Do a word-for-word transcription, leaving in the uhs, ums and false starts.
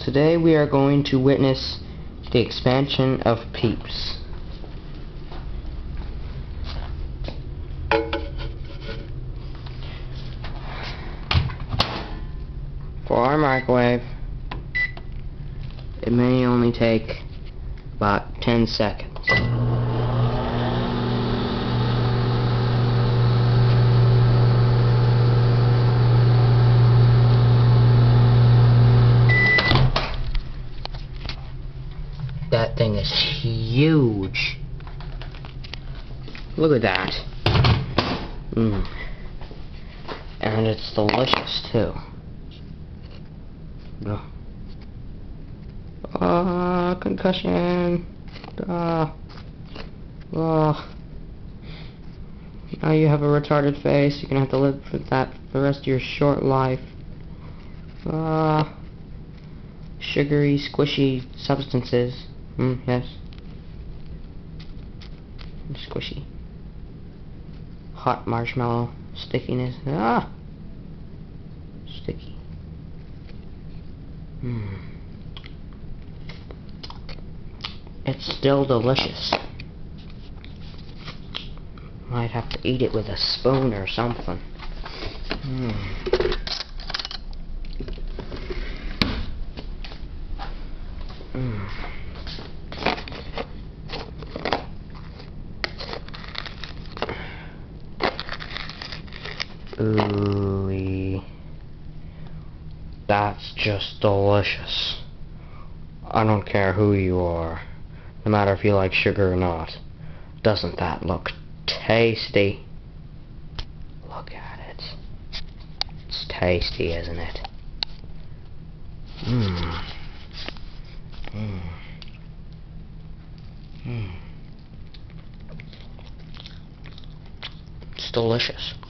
today we are going to witness the expansion of Peeps. For our microwave, it may only take about ten seconds. That thing is huge. Look at that. Mm. And it's delicious too. Ah, uh, concussion. Ah. Uh, oh. Now you have a retarded face. You're gonna have to live with that for the rest of your short life. Ah. Uh, sugary, squishy substances. Mm, yes. Squishy. Hot marshmallow stickiness. Ah. Sticky. Hmm. It's still delicious. Might have to eat it with a spoon or something. Hmm. Hmm. Ooh. That's just delicious. I don't care who you are, no matter if you like sugar or not. Doesn't that look tasty? Look at it. It's tasty, isn't it? Mmm. Mmm. Mmm. It's delicious.